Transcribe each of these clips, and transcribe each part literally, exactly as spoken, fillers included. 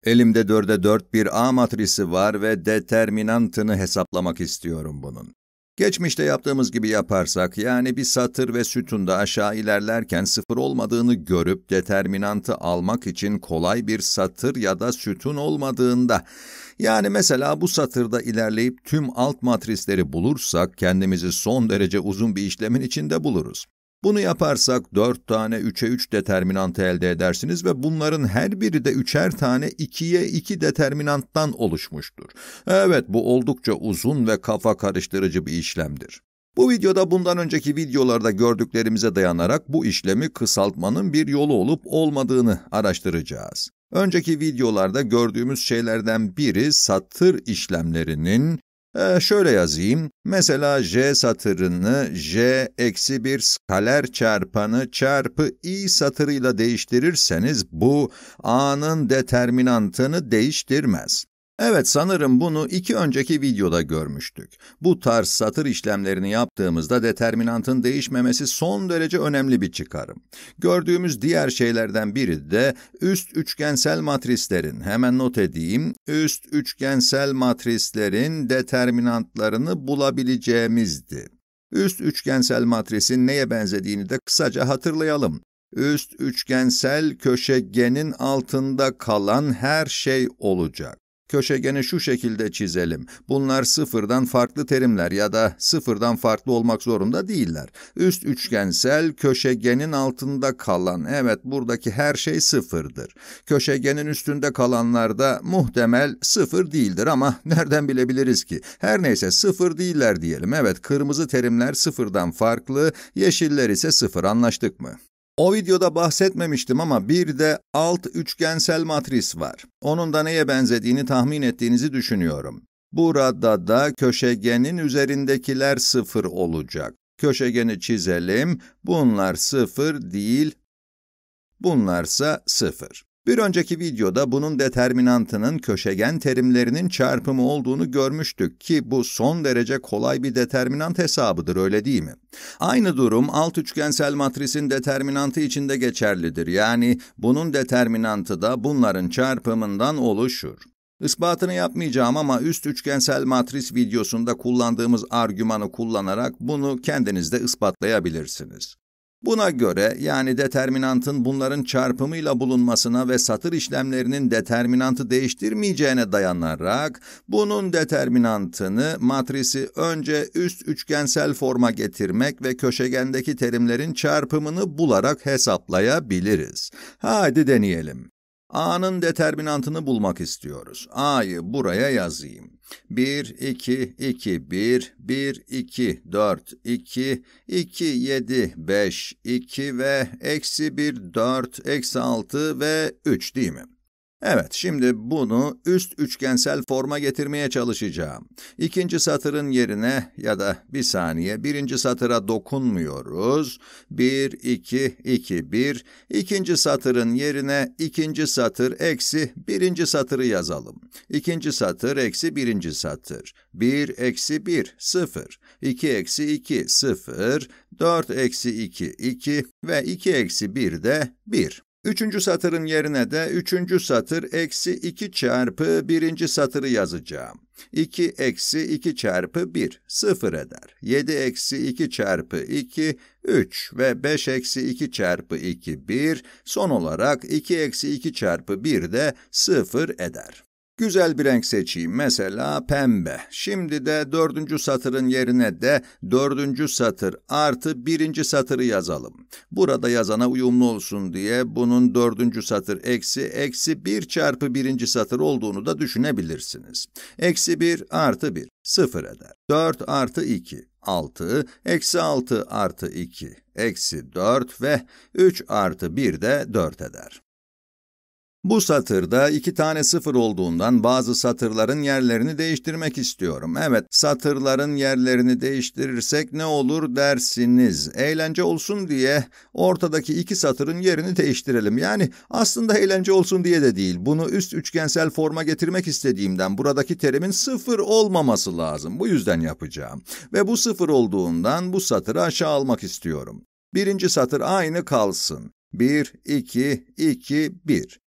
Elimde dörde dört bir A matrisi var ve determinantını hesaplamak istiyorum bunun. Geçmişte yaptığımız gibi yaparsak, yani bir satır ve sütunda aşağı ilerlerken sıfır olmadığını görüp determinantı almak için kolay bir satır ya da sütun olmadığında, yani mesela bu satırda ilerleyip tüm alt matrisleri bulursak kendimizi son derece uzun bir işlemin içinde buluruz. Bunu yaparsak dört tane üçe üç determinantı elde edersiniz ve bunların her biri de üçer tane ikiye iki determinanttan oluşmuştur. Evet, bu oldukça uzun ve kafa karıştırıcı bir işlemdir. Bu videoda bundan önceki videolarda gördüklerimize dayanarak bu işlemi kısaltmanın bir yolu olup olmadığını araştıracağız. Önceki videolarda gördüğümüz şeylerden biri satır işlemlerinin, Ee, şöyle yazayım, mesela J satırını J eksi bir skaler çarpanı çarpı I satırıyla değiştirirseniz bu A'nın determinantını değiştirmez. Evet, sanırım bunu iki önceki videoda görmüştük. Bu tarz satır işlemlerini yaptığımızda determinantın değişmemesi son derece önemli bir çıkarım. Gördüğümüz diğer şeylerden biri de üst üçgensel matrislerin, hemen not edeyim, üst üçgensel matrislerin determinantlarını bulabileceğimizdi. Üst üçgensel matrisin neye benzediğini de kısaca hatırlayalım. Üst üçgensel köşegenin altında kalan her şey olacak. Köşegeni şu şekilde çizelim. Bunlar sıfırdan farklı terimler ya da sıfırdan farklı olmak zorunda değiller. Üst üçgensel köşegenin altında kalan, evet buradaki her şey sıfırdır. Köşegenin üstünde kalanlar da muhtemel sıfır değildir ama nereden bilebiliriz ki? Her neyse sıfır değiller diyelim. Evet, kırmızı terimler sıfırdan farklı, yeşiller ise sıfır, anlaştık mı? O videoda bahsetmemiştim ama bir de alt üçgensel matris var. Onun da neye benzediğini tahmin ettiğinizi düşünüyorum. Burada da köşegenin üzerindekiler sıfır olacak. Köşegeni çizelim. Bunlar sıfır değil, bunlarsa sıfır. Bir önceki videoda bunun determinantının köşegen terimlerinin çarpımı olduğunu görmüştük ki bu son derece kolay bir determinant hesabıdır, öyle değil mi? Aynı durum alt üçgensel matrisin determinantı için de geçerlidir. Yani bunun determinantı da bunların çarpımından oluşur. Ispatını yapmayacağım ama üst üçgensel matris videosunda kullandığımız argümanı kullanarak bunu kendiniz de ispatlayabilirsiniz. Buna göre, yani determinantın bunların çarpımıyla bulunmasına ve satır işlemlerinin determinantı değiştirmeyeceğine dayanarak, bunun determinantını, matrisi önce üst üçgensel forma getirmek ve köşegendeki terimlerin çarpımını bularak hesaplayabiliriz. Hadi deneyelim. A'nın determinantını bulmak istiyoruz. A'yı buraya yazayım. bir, iki, iki, bir, bir, iki, dört, iki, iki, yedi, beş, iki ve eksi bir, dört, eksi altı ve üç değil mi? Evet, şimdi bunu üst üçgensel forma getirmeye çalışacağım. İkinci satırın yerine ya da bir saniye, birinci satıra dokunmuyoruz. bir, iki, iki, bir. İkinci satırın yerine ikinci satır eksi birinci satırı yazalım. İkinci satır eksi birinci satır. bir eksi bir, sıfır. iki eksi iki, sıfır. dört eksi iki, iki ve iki eksi bir de bir. Üçüncü satırın yerine de üçüncü satır eksi iki çarpı birinci satırı yazacağım. iki eksi iki çarpı bir, sıfır eder. yedi eksi iki çarpı iki, üç ve beş eksi iki çarpı iki, bir. Son olarak iki eksi iki çarpı bir de sıfır eder. Güzel bir renk seçeyim, mesela pembe. Şimdi de dördüncü satırın yerine de dördüncü satır artı birinci satırı yazalım. Burada yazana uyumlu olsun diye bunun dördüncü satır eksi eksi bir çarpı birinci satır olduğunu da düşünebilirsiniz. Eksi bir artı bir, sıfır eder. dört artı iki, altı, eksi altı artı iki, eksi dört ve üç artı bir de dört eder. Bu satırda iki tane sıfır olduğundan bazı satırların yerlerini değiştirmek istiyorum. Evet, satırların yerlerini değiştirirsek ne olur dersiniz? Eğlence olsun diye ortadaki iki satırın yerini değiştirelim. Yani aslında eğlence olsun diye de değil. Bunu üst üçgensel forma getirmek istediğimden buradaki terimin sıfır olmaması lazım. Bu yüzden yapacağım. Ve bu sıfır olduğundan bu satırı aşağı almak istiyorum. Birinci satır aynı kalsın. bir, iki, iki, bir.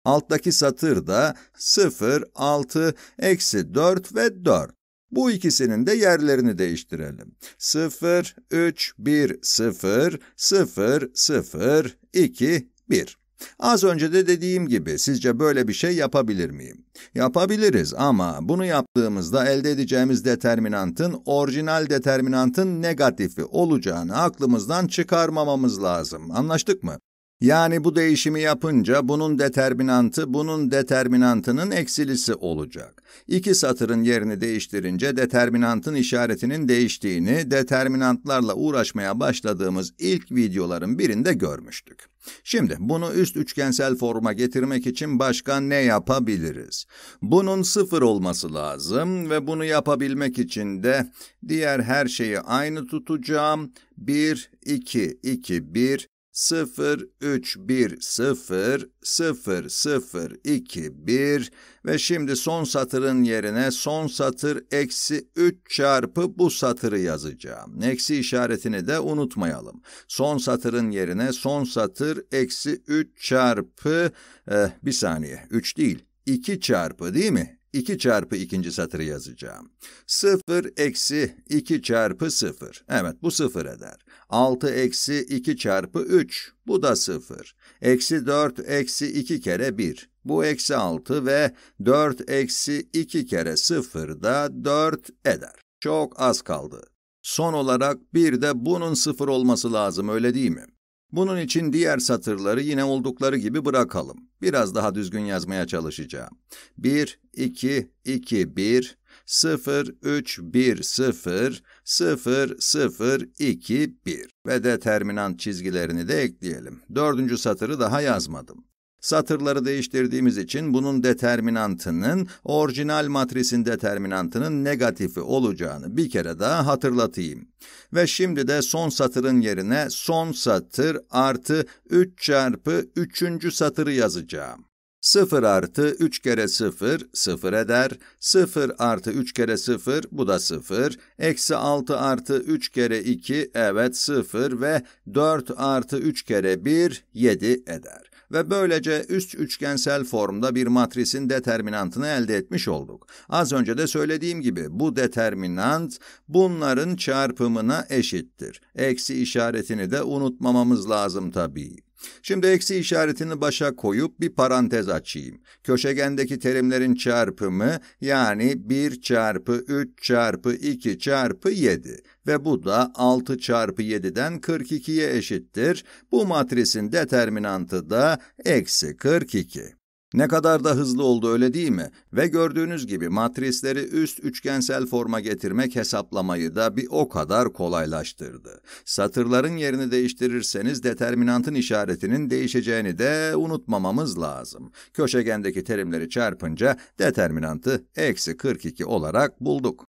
Alttaki satır da sıfır, altı, eksi dört ve dört. Bu ikisinin de yerlerini değiştirelim. sıfır, üç, bir, sıfır, sıfır, sıfır, iki, bir. Az önce de dediğim gibi sizce böyle bir şey yapabilir miyim? Yapabiliriz ama bunu yaptığımızda elde edeceğimiz determinantın orijinal determinantın negatifi olacağını aklımızdan çıkarmamamız lazım. Anlaştık mı? Yani bu değişimi yapınca bunun determinantı bunun determinantının eksilisi olacak. İki satırın yerini değiştirince determinantın işaretinin değiştiğini determinantlarla uğraşmaya başladığımız ilk videoların birinde görmüştük. Şimdi bunu üst üçgensel forma getirmek için başka ne yapabiliriz? Bunun sıfır olması lazım ve bunu yapabilmek için de diğer her şeyi aynı tutacağım. bir, iki, iki, bir, sıfır, üç, bir, sıfır, sıfır, sıfır, iki, bir ve şimdi son satırın yerine son satır eksi üç çarpı bu satırı yazacağım. Eksi işaretini de unutmayalım. Son satırın yerine son satır eksi üç çarpı, eh, bir saniye, üç değil, iki çarpı değil mi? iki çarpı ikinci satırı yazacağım. sıfır eksi iki çarpı sıfır. Evet, bu sıfır eder. altı eksi iki çarpı üç. Bu da sıfır. Eksi dört eksi iki kere bir. Bu eksi altı ve dört eksi iki kere sıfır da dört eder. Çok az kaldı. Son olarak bir de bunun sıfır olması lazım, öyle değil mi? Bunun için diğer satırları yine oldukları gibi bırakalım. Biraz daha düzgün yazmaya çalışacağım. bir, iki, iki, bir, sıfır, üç, bir, sıfır, sıfır, sıfır, iki, bir ve determinant çizgilerini de ekleyelim. Dördüncü satırı daha yazmadım. Satırları değiştirdiğimiz için bunun determinantının orijinal matrisin determinantının negatifi olacağını bir kere daha hatırlatayım. Ve şimdi de son satırın yerine son satır artı üç çarpı üçüncü satırı yazacağım. sıfır artı üç kere sıfır, sıfır eder. sıfır artı üç kere sıfır, bu da sıfır. Eksi altı artı üç kere iki, evet sıfır ve dört artı üç kere bir, yedi eder. Ve böylece üst üçgensel formda bir matrisin determinantını elde etmiş olduk. Az önce de söylediğim gibi bu determinant bunların çarpımına eşittir. Eksi işaretini de unutmamamız lazım tabii. Şimdi eksi işaretini başa koyup bir parantez açayım. Köşegendeki terimlerin çarpımı yani bir çarpı üç çarpı iki çarpı yedi ve bu da altı çarpı yediden kırk ikiye eşittir. Bu matrisin determinantı da eksi kırk iki. Ne kadar da hızlı oldu, öyle değil mi? Ve gördüğünüz gibi matrisleri üst üçgensel forma getirmek hesaplamayı da bir o kadar kolaylaştırdı. Satırların yerini değiştirirseniz determinantın işaretinin değişeceğini de unutmamamız lazım. Köşegendeki terimleri çarpınca determinantı eksi kırk iki olarak bulduk.